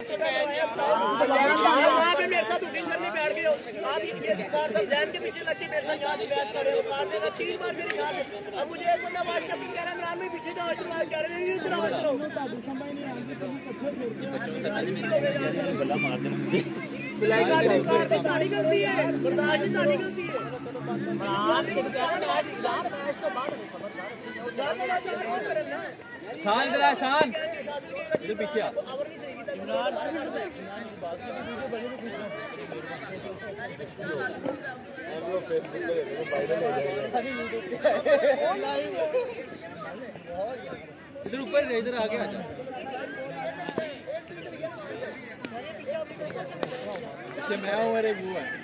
आप मेरे साथ शूटिंग करने बैठ गए हो। आप ये सरकार सब जैन के पीछे लग के मेरे साथ यहाँ से बहस कर रहे हो। मारने का 3 बार मेरे यहाँ से। अब मुझे एक बंदा वाश कैप्टन कह रहा है इमरान में पीछे जाओ, इधर आओ, कह रहे हैं इधर आओ, इधर आओ। ताड़ी गलती है, बर्दाश्त की ताड़ी गलती है। शान जरा शान इधर पीछे आ इधर ऊपर इधर आगे आ जा। मैं हूँ अरे वो है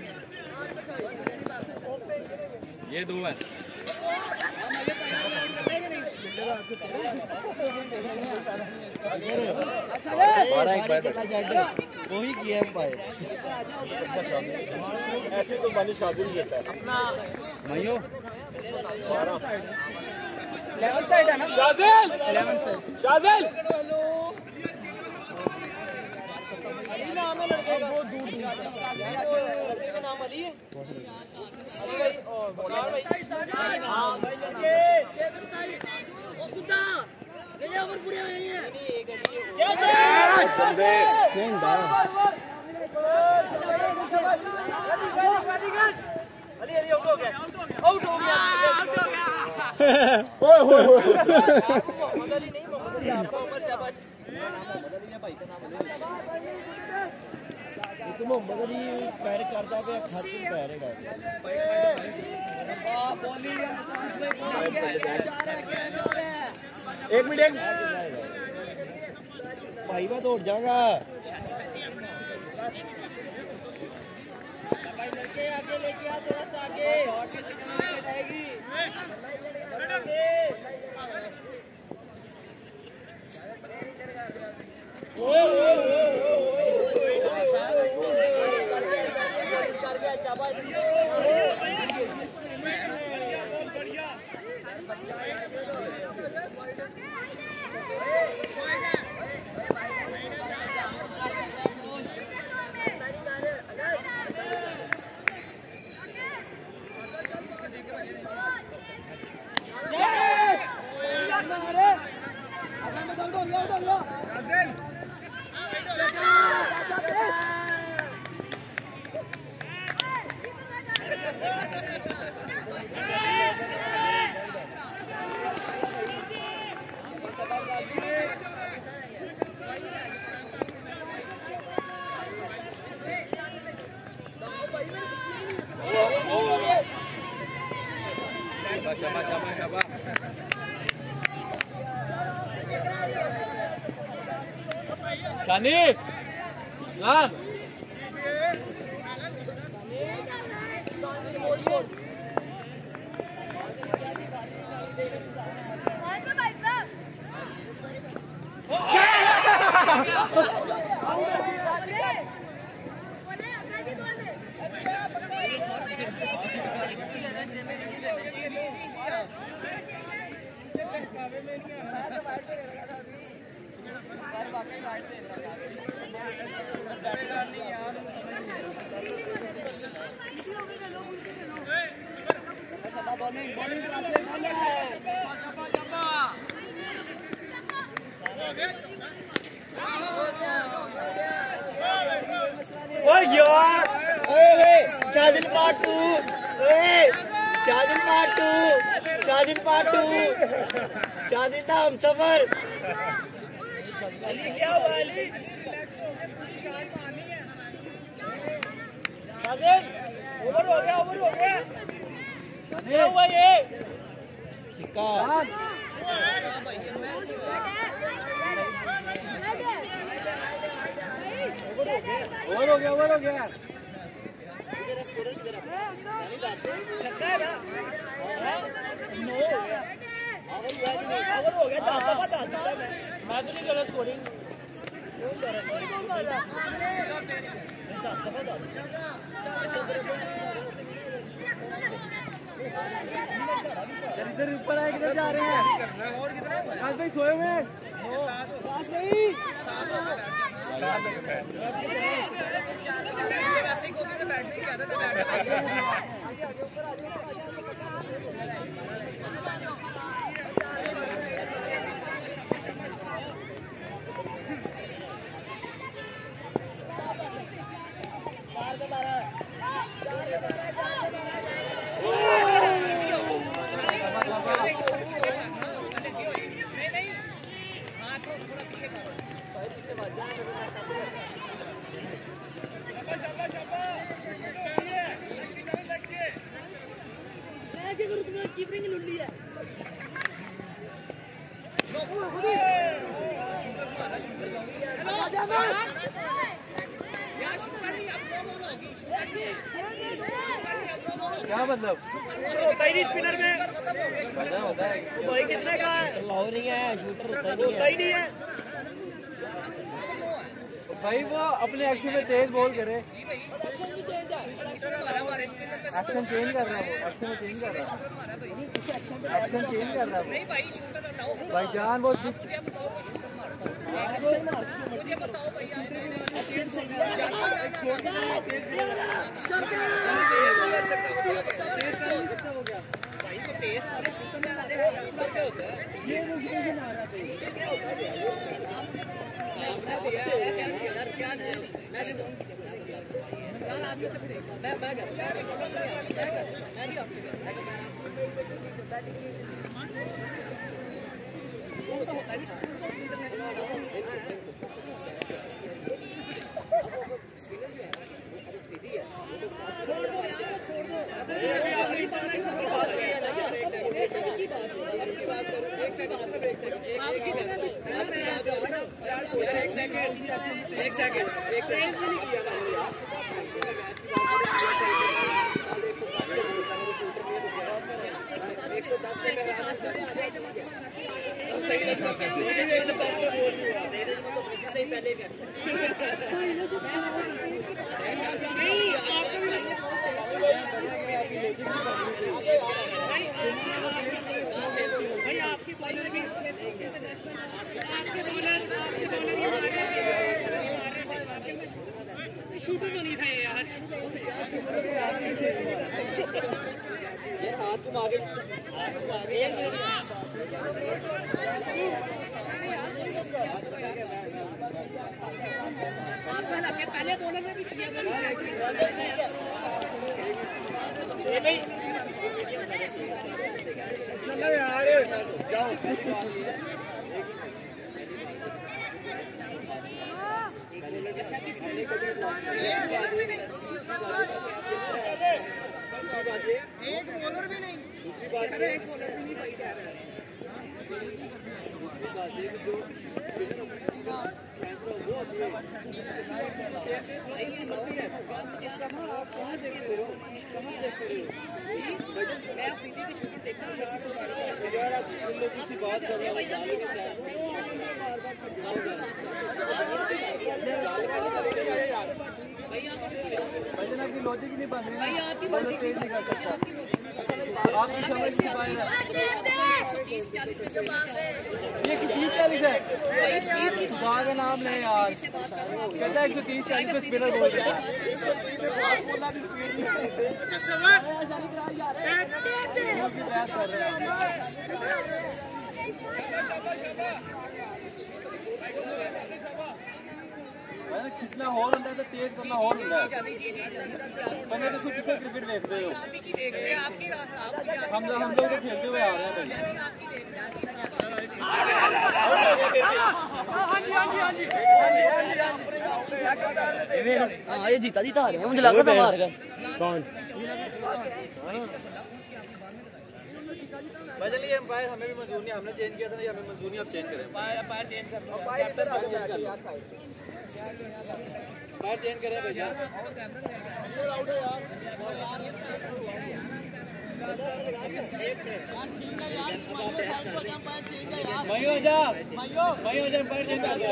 ये 2 है। वही किया एम्पायर ऐसे तो बानी शादी नहीं करता अपना मायो 11 साइड है ना शाजिल 11 साइड शाजिल अली नाम है लड़के का वो दूर लड़के का नाम अली है अली भाई और बचार भाई हां भाई ओ खुदा ये ओवर पूरे हुए हैं बंदे केंदा अली अली आउट हो गया ओए होए मोहम्मद अली नहीं मोहम्मद अली आपका उमर शाबाश मोहम्मद अली भाई का नाम एक मोहम्मद अली पैर करता पे खातिर पैर है एक मिनट भाई मैं दौड़ जाऊंगा लड़के आगे लेके आ थोड़ा सा आगे शॉट की शिकायत आएगी शानी लान शाजिल पार्ट 2 शाजिल पार्ट 2 शाजिल था हम सफर अली क्या हुआ अली शाजिल ओवर हो गया क्या हुआ ये सिक्का ओवर हो गया मेरा स्कोरर किधर है छक्का है ना नो ओवर हो गया दाता बता सकता मैं तो नहीं कर रहा स्कोरिंग इधर ऊपर आए किधर जा रहे हैं और कितना आज भाई सोए हुए पास नहीं क्या मतलब होता ही नहीं स्पिनर में होता है भाई किसने कहा है लाहौर नहीं है शूटर होता होता ही नहीं है भाई वो अपने एक्शन में तेज बॉल करे एक्शन चेंज कर रहा है वो एक्शन चेंज कर रहा है एक्शन चेंज कर रहा है भाई जान वो मुझे बताओ भैया भाई को तेज वाले शूटर में आते हैं शूटर तो नहीं था यार हाथ तुम आगे पहले बॉलर में भी किया चलो यार जाओ एक बॉलर भी नहीं दूसरी बात एक बॉलर भी नहीं आपकी लॉजिक नहीं बन रही तेज नहीं कर सकता आपकी समझ नहीं पाए ये 30-40 है बाग का नाम नहीं यार कहता है 130-40 पे स्पिनर बोल रहा है खिसना होर होता है तो तेज करना होर होता है मैंने तो कितने क्रिकेट देखते हो हम लोग तो खेलते हुए आ रहे हैं हाँ ये जीता जीता आ रहे हैं मुझे लगा था मार कर कौन बदलिए एम्पायर हमें भी मंजूर नहीं हमने चेंज किया था हमें मंजूर नहीं अब चेंज करें एम्पायर चेंज कर एम्पायर चेंज करें भैया मई हो जा एम्पायर चेंज कर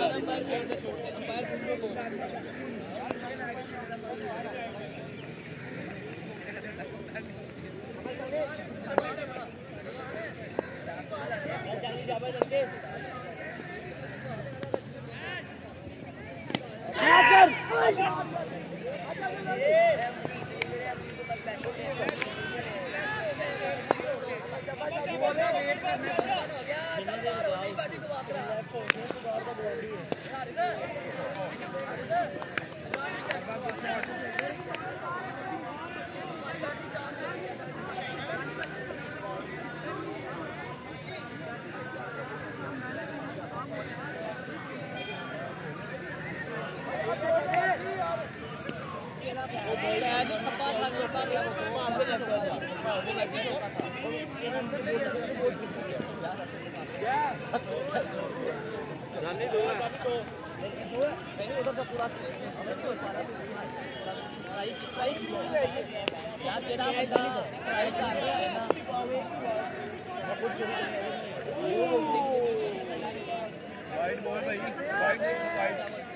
वाइड बॉल भाई, वाइड वाइड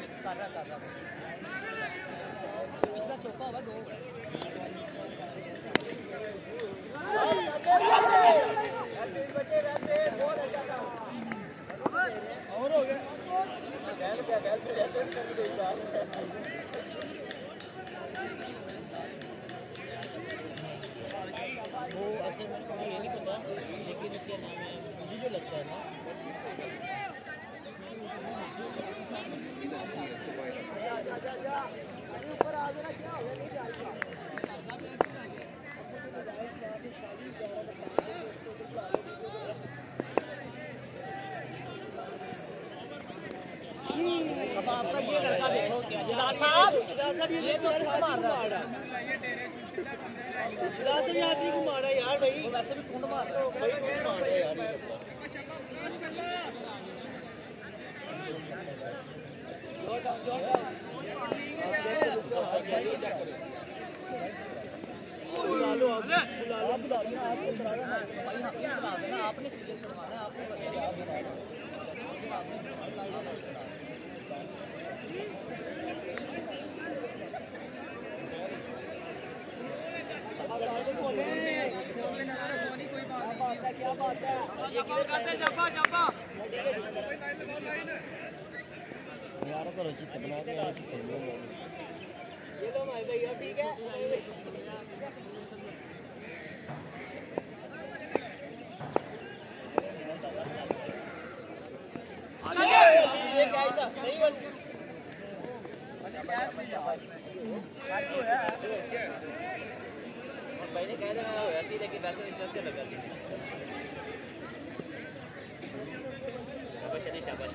पिछला चौका हुआ 2 और हो गया वो असल में मुझे ये नहीं पता, लेकिन क्या नाम है, मुझे जो लगता है ना ऊपर आ गया क्या हो गया नहीं जाएगा अब आपका ये लड़का देखो क्या जिला साहब ये तो मार रहा है जिला से भी आदमी को मारा यार भाई वैसे भी कुंड मार रहा है भाई कुछ मार रहा है यार आपने क्लियर करवाना है आपने क्या बात है यार करो चित्त बना के यार चित्त बना ये लो भाई भैया ठीक है ये क्या था नहीं बन भाई ने कह दिया होया सी लेकिन वैसे इंटरेस्ट लगा सी शाबाश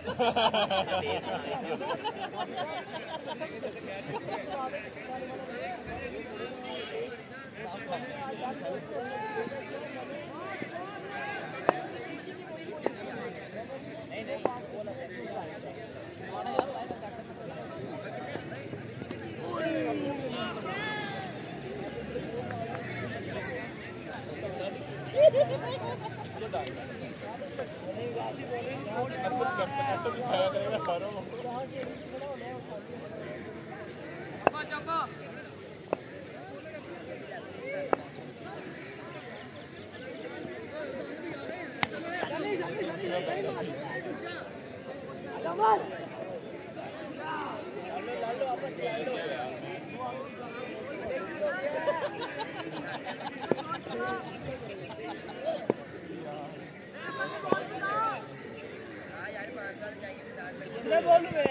कितने बॉल हुए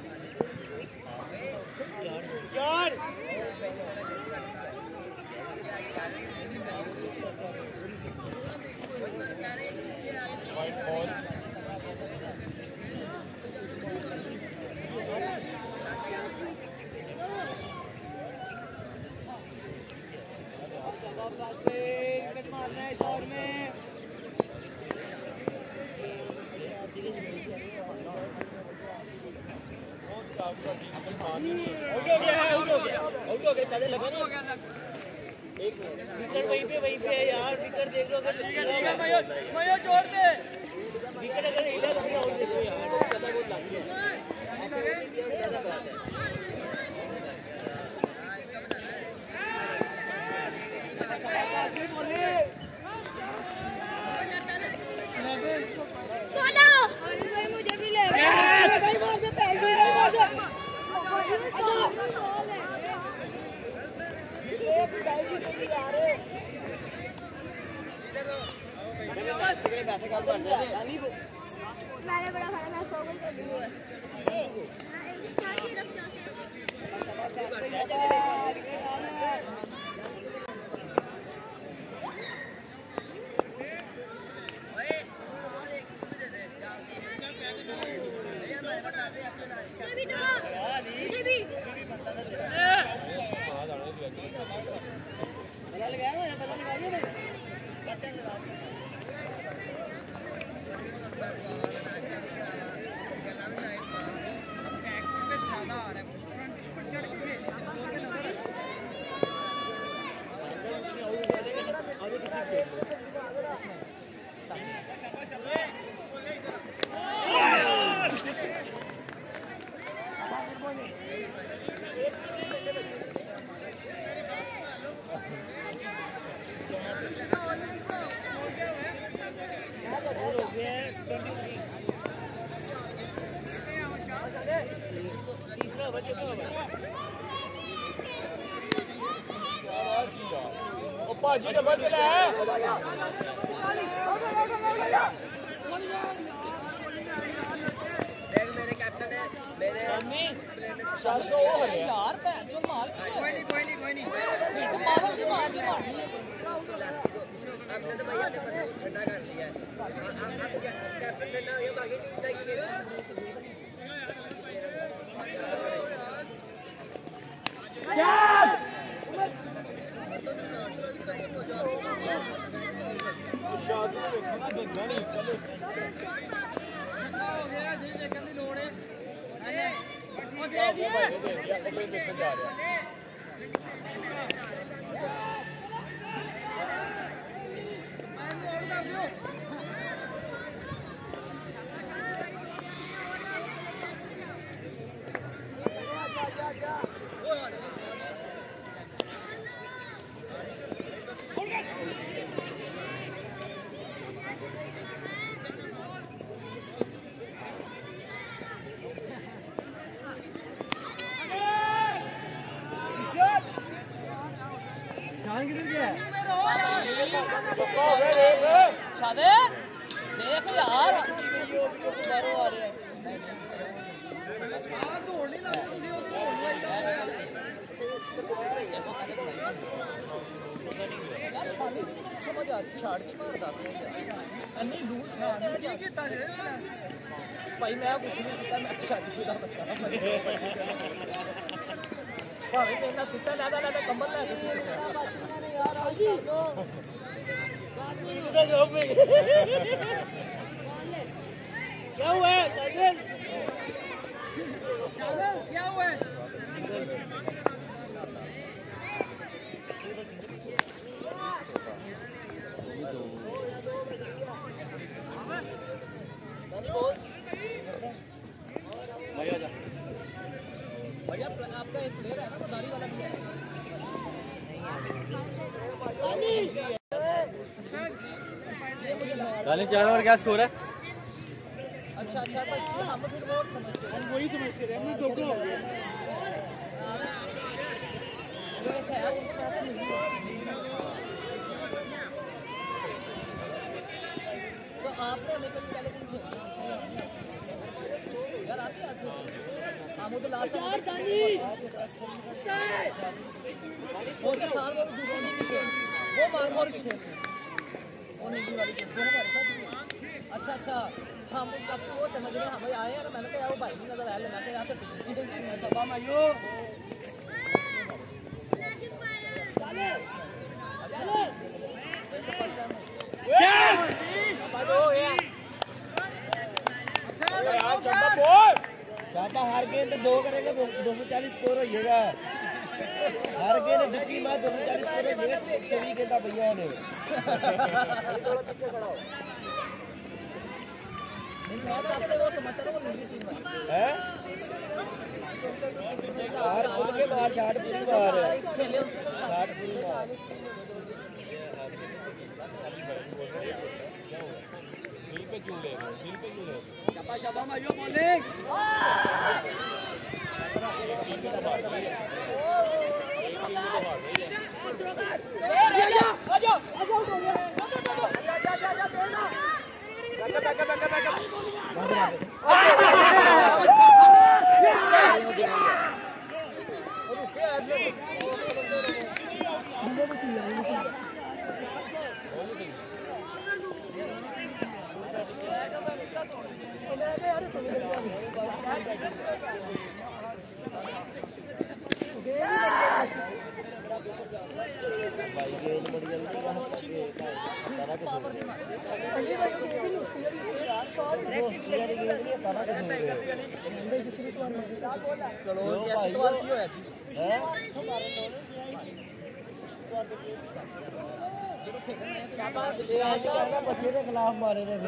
चार मारना है इस ओवर में आउट हो गया साढ़े लगा नहीं एक विकेट वहीं पे है यार विकेट देख लो अगर मैं छोड़ दे विकेट अगर हिला तो फिर आउट देखो यार पता बहुत लग गया मुझे भी ले पैसे कम कर देते मैंने बड़ा खाना मैं सो गई मुझे भी भाजी डबल चला है देख मेरे कैप्टन है मेरे 400 ओवर है यार पैर जो मार कोई नहीं मारो की मारनी हमने तो भैया ने ठंडा कर लिया है कैप्टन ठंडा हो गया बाकी टीम का ही देख यार समझ आ रही छाड़ की मारता भाई मैं कुछ नहीं किया मैं शादीशुदा बंदा भावे मेरा सीधा लादा कंबल लैके क्या हुआ है साजिद? क्या हुआ है भैया आपका एक प्लेयर है ना वो दाढ़ी वाला भी है डाली 4 ओवर क्या स्कोर है अच्छा पर हम फिर वो समझते हैं वही समझते रहे हमने धोखा हो गया तो आपने हमें कभी पहले दिन यार आते हम तो लास्ट यार जानी और के साल वो दूसरी टीम से वो मार की थे वो नहीं वाली टीम से हमारे साथ अच्छा हम तब तो वो समझ रहे हमें आए हैं ना मैंने कहा वो भाई नहीं नजर आया मैं कहा यार तो चिकन में सब हम आयो चले चाचा हार गए तो 2 करेंगे 240 स्कोर हो जाएगा हार गए तो डिक्की में 240 स्कोर हो जाएगा 120 कहता भैया ने हैं हार खुल के मार 60 पूरी मार 60 पूरी मार शाबाश शाबाश मायो बॉलिंग बच्चे के खिलाफ मारे थे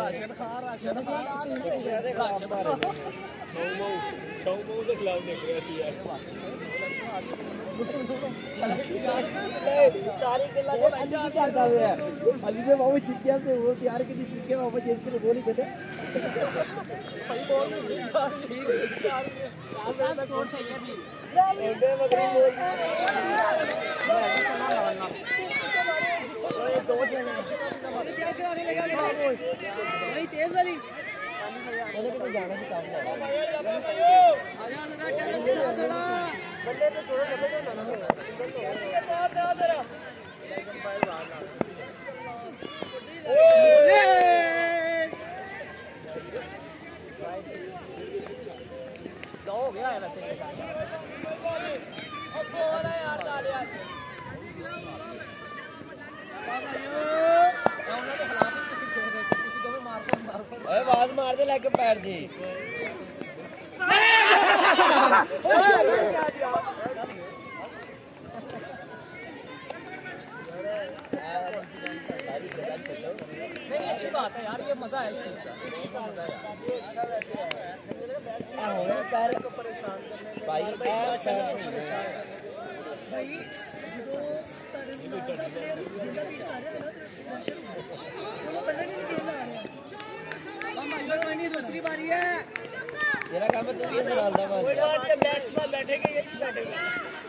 सारी अली ने बाबू चिक्किया से वो तैयार की चिक्किया बाबू जेल से गोली कहते तेज वाली जाना से काम बल्ले पे छोड़ो हो गया है वैसे आवाज मार दे लेके पैर दी नहीं अच्छी बात है यार, ये मजा है इस चीज का मजा है यार भाई दूसरी बारी है तेरा काम है तू ये डालता है बैट्समैन बैठेंगे यही बैठेंगे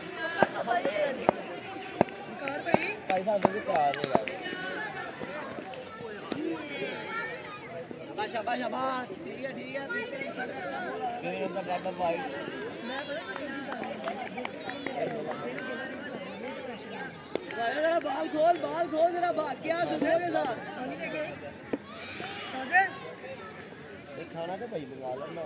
पैसा तो भी करा देगा शाबाश शाबाश ठीक है क्यों का डाटा वाइट बाल खोल जरा भाग क्या सुधे के साथ खाना तो भाई मंगा लेना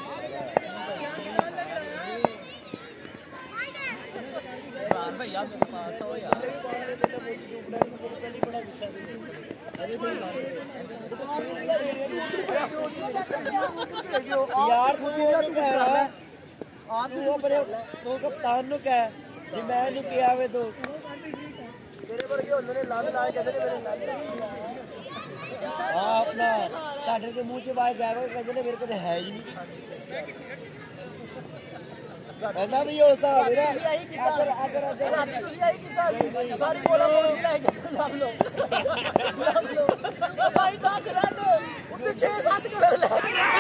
भैया मेरे पास हो यार यार तू अपने तू कप्तान नु कह जे मैं नु किया वे तो तेरे वर्गे उन्होंने लाल लाए कहते ने मेरे लाल हां अपना साडे के मुंह च बाय गया कहते ने मेरे को है ही नहीं कहना भी हो सा मेरा अगर यही की सारी बोला लब लो भाई कहां से रह दो उतने 6-7 कर ले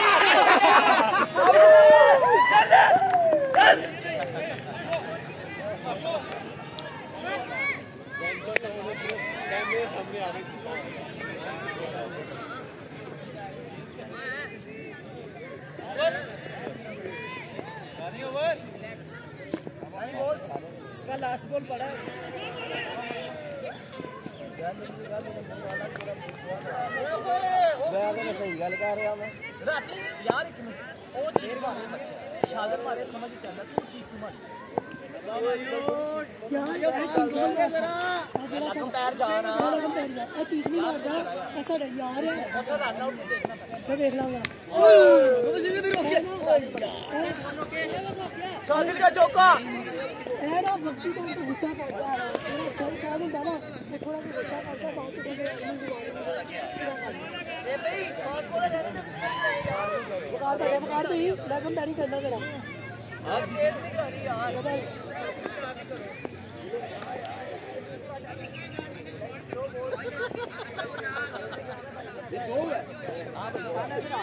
सामने आ गई इसका लास्ट बॉल पड़ा सही गल कर रहा मैं यार एक मिनट वो चेयर मारे बच्चे शादर मारे समझ चलना तू चीख मारी पैर जाना चीज नहीं मारता ऐसा यार है रन आउट नहीं देखना मैं देख लाऊंगा शादिर का चौका है ना भक्ति को गुस्सा करता है चल साल में डाला मैं थोड़ा सा गुस्सा करता बात को भाई पास बोला जाने दे बकार भाई लगन बैटिंग करना जरा आप केस नहीं कर रही यार ये दो है आप लगाना से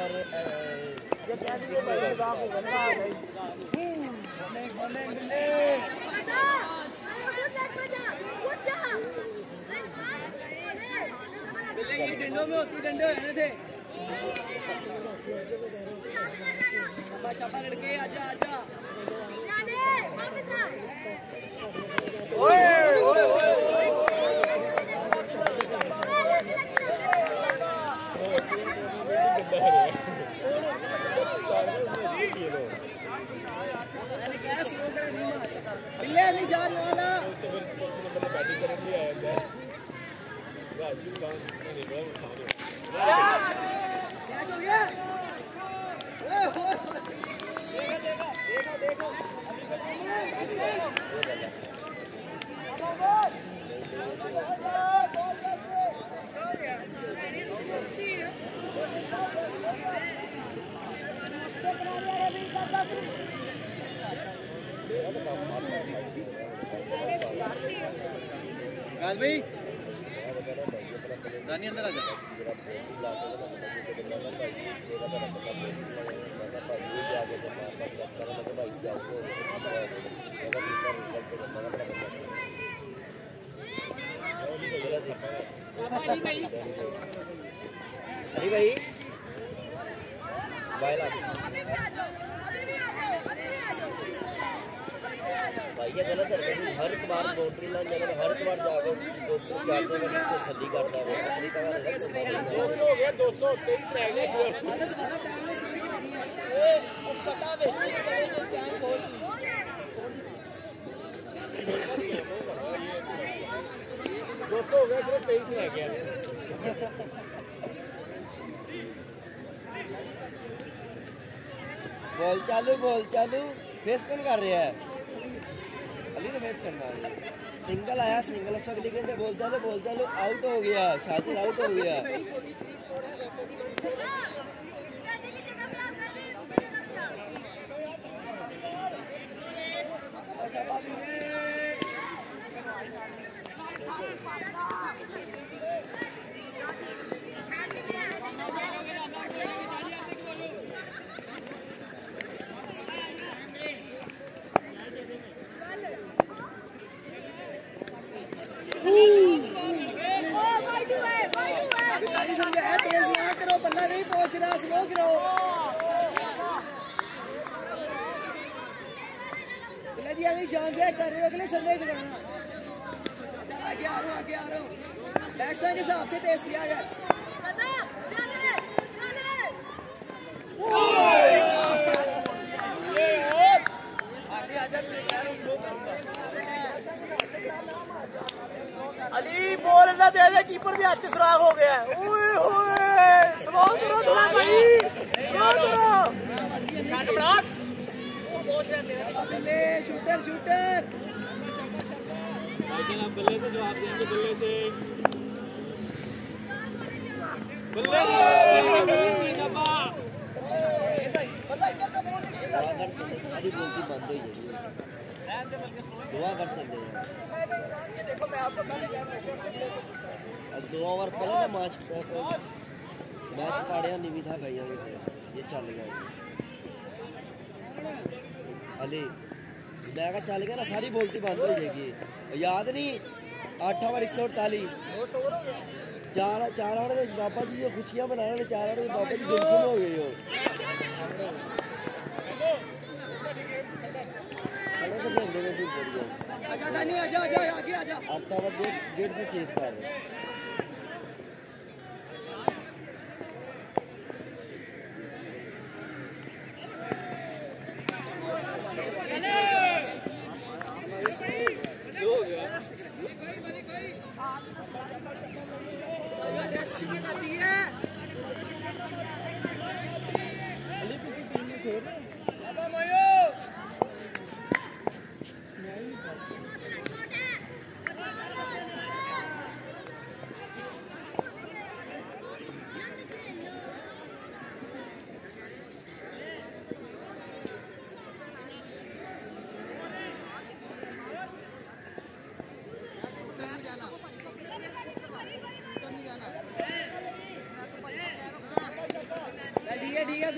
पर ये क्या ये बाप होगा ना ये डंडों में होती डंडे होने थे शाबा लड़के आजा आजा ओए ओए ओए बिल्ले नहीं जाने वाला क्या हो गया देखो गाज भाई दानी अंदर आ जा अली भाई भाई ये गलत है हर बार बाउंड्री लाइन जाने हर बार जाके तो चाहते हैं कि सदी करता है अपनी तरह 200 हो गया 223 रह गए पता बेची जान खोल 200 हो गया सिर्फ 23 रह गया बॉल चालू फेस कौन कर रहा है अली ने फेस करना है सिंगल आया सिंगल उस अगली गेंद बोल चालू आउट हो गया शातिर आउट हो गया तेज ना करो बल्ला नहीं पहुंच रहा स्लो करो जी अभी जान से कर रहे हो अगले संडे को करना आगे आ रहा हूँ बैट्समैन के हिसाब से तेज किया गया अली बॉल ना दे दे कीपर भी अच्छे सुराग हो गया है स्लो करो थोड़ा भाई स्लो करो शूटर बल्ले से जवाब देंगे बल्ले से सारी बोलती बंद हो दुआ कर चलते हैं 2 ओवर पहले ना मैच पाड़िया नहीं भी था भैया ये चल गया अली मैं कहा चल गया ना सारी बोलती बंद हो जाएगी याद नहीं 8 ओवर 148 चार ओवर में बाबा जी जो खुशियां मना रहे 4 ओवर में बाबा जी टेंशन हो गई हो आजा आगे आजा 8 ओवर गेट से चेस कर रहे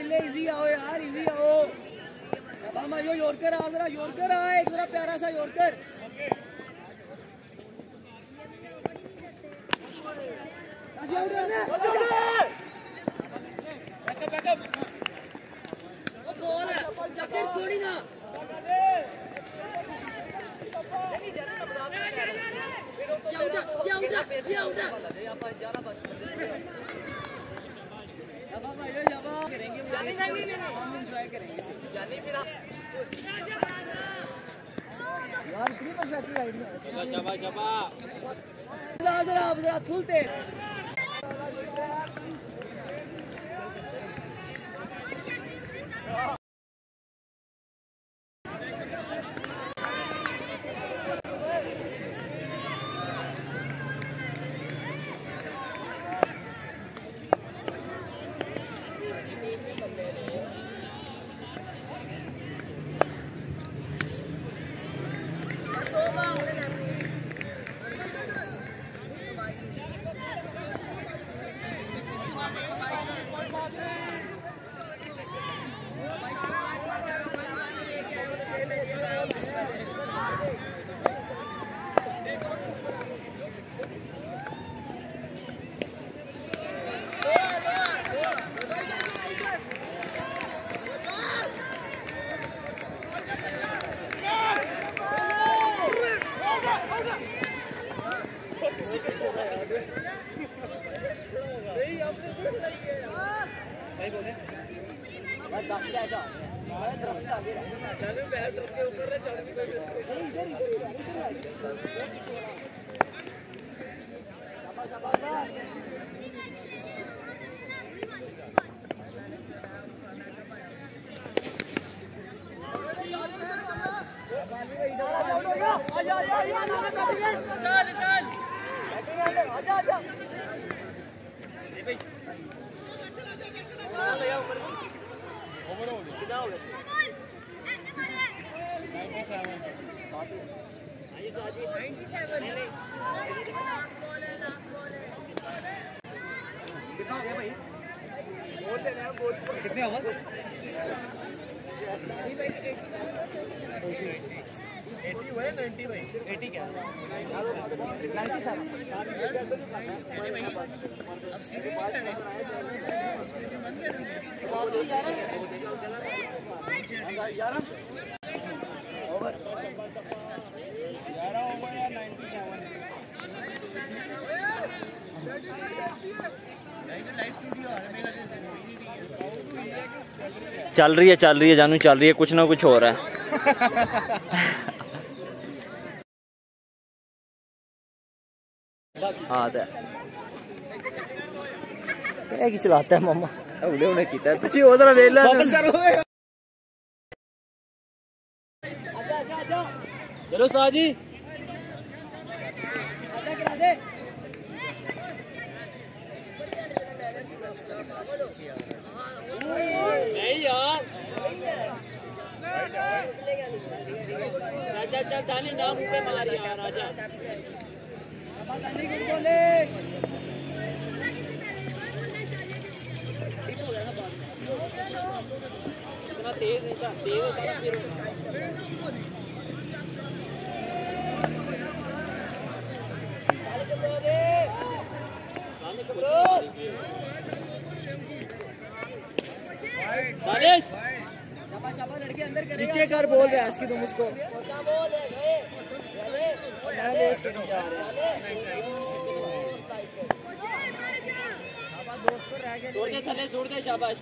चिल्ले इजी आओ यार, इजी आओ। मामा यो यॉर्कर आ, जरा यॉर्कर आ, एक जरा प्यारा सा यॉर्कर। बॉल है चक्कर थोड़ी ना जरा फुल तेज। कितने ओवर? 80 हुए 90 भाई 80 क्या 97 अब सीधे यार ओवर 11 ओवर या 97 चल रही है जानू, चल रही है, कुछ ना कुछ हो रहा है। हाँ की चलाता है मामा उन्हें किया तुझे उधर वेला वापस करो। चलो साजी नहीं यार राजा चल डाली ना मुंह पे मार यार राजा इतना तेज नहीं था, तेज होता ना फिर नीचे कर बोल रहे आज की तुम उसको थले छोड़ दे शाबाश।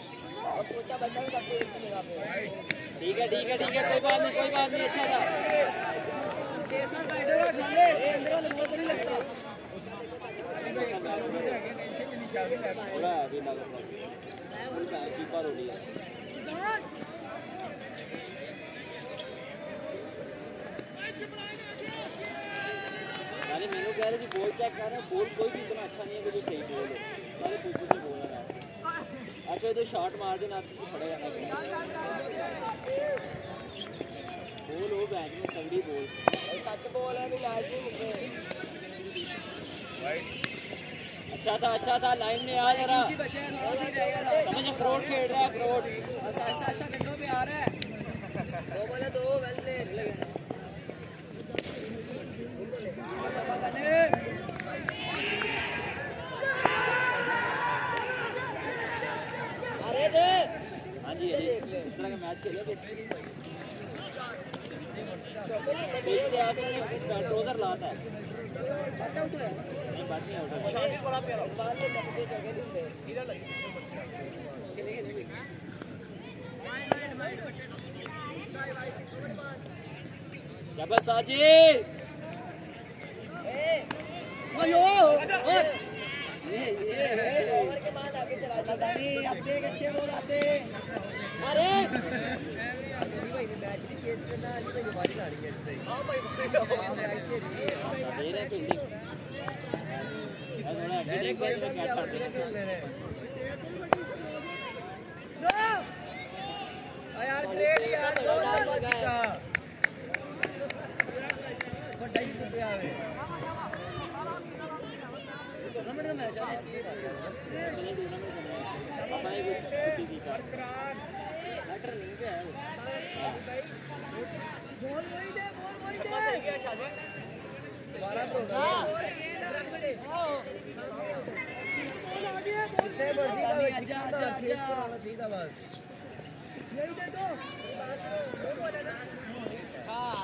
ठीक है कोई बात नहीं अच्छा था। 6-7 राइडर अंदर नंबर नहीं लगता। कीपर हो गया मैंने कह रहे बॉल चेक कर रहे हैं, बॉल कोई भी इतना अच्छा नहीं है कि जो सही बॉल हो। सारे कुछ से बोल रहा है अच्छा तो शॉट मार देना आपको खड़ा जाना बॉल हो बैट में तगड़ी बॉल सच बॉल है भी लाजमी मुझे अच्छा था लाइन में आ जरा समझ अखरोट खेल रहा है अखरोट आहिस्ता कंधों पे आ रहा है 2 बॉल 2 वेल प्ले अरे दे हाँ जी इस तरह का मैच खेले पिछले आके ट्रोजर लाता है नहीं बात नहीं आउट शामिल बड़ा प्यारा बाहर ले लगे जगह दिसते इधर लगे शाबाश साजी ओवर के बाद आगे चला जाता नहीं अपने अच्छे बॉल आते अरे भाई ने मैच भी चेंज करना अली भाई बारी आ रही है इससे हां भाई दे रहे फील्डिंग थोड़ा आगे देख के क्या छाड़ दे यार ग्रेट यार गोल लगा बड़ा ही कुछ आवे टूर्नामेंट का मैच है इसलिए हमारे भी किसी का मैटर नहीं है बॉल वही दे सही गया शादी दोबारा तो कितने बड़ी अच्छा सीधा बस यही दे दो हां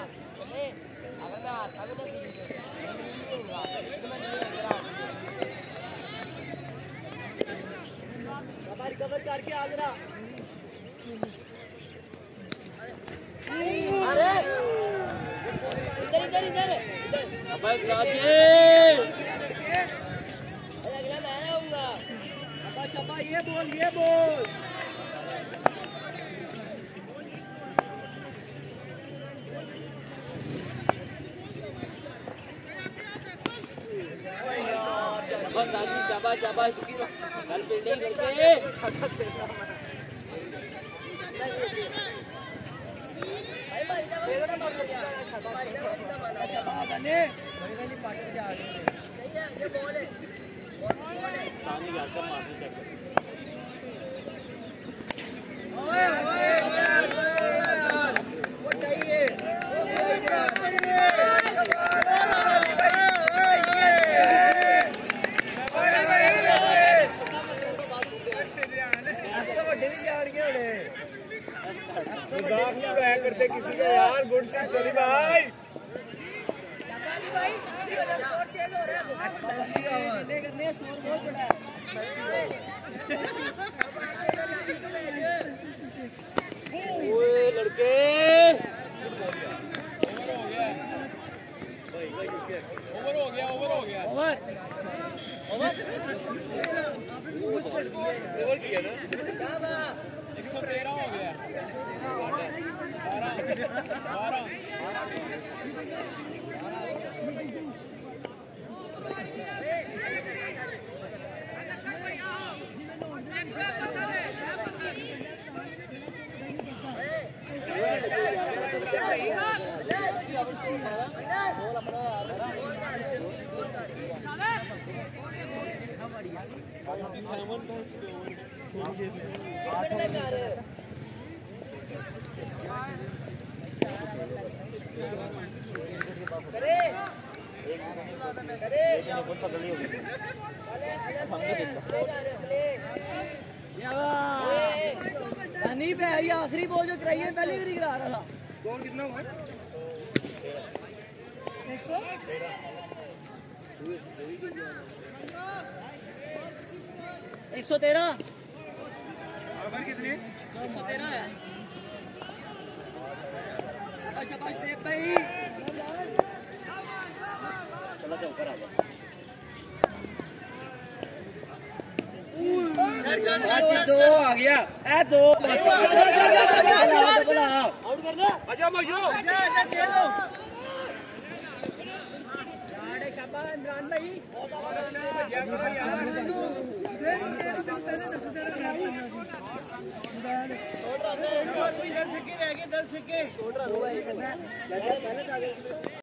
कवर करके आ जरा अरे इधर शाबाश साजी अगला मैं आऊंगा शाबाश ये बोल शाबाश कल फील्डिंग करके भाई मारी जा बेगड़ा मार दिया मारी जा शाबाश ने मेरी पार्टनर से आ गए नहीं है ये बॉल है सामने जाकर मारने चेक ओए वो चाहिए करते किसी का यार गुड सिक्स सली भाई स्कोर चेंज हो रहा है देखने स्कोर बहुत बड़ा है ओए लड़के ओवर हो गया ओवर किया ना क्या बात 113 हो गया नहीं पे आई आखिरी बॉल जो कराई है पहले भी करा रहा था स्कोर कितना हुआ 113 ओवर कितने 113 है शाबाश सेफ भाई चला जा ऊपर आ जा दो आ गया ए दो आउट करना आजा मजो खेलो शाबाश इमरान भाई रह गए 10 छक्के